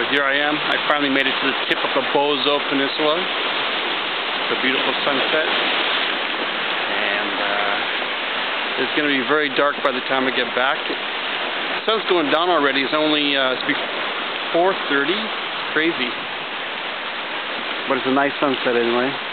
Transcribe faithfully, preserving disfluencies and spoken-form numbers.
here I am. I finally made it to the tip of the Boso Peninsula. It's a beautiful sunset. And uh, it's going to be very dark by the time I get back. The sun's going down already. It's only uh, four thirty. Crazy. But it's a nice sunset anyway.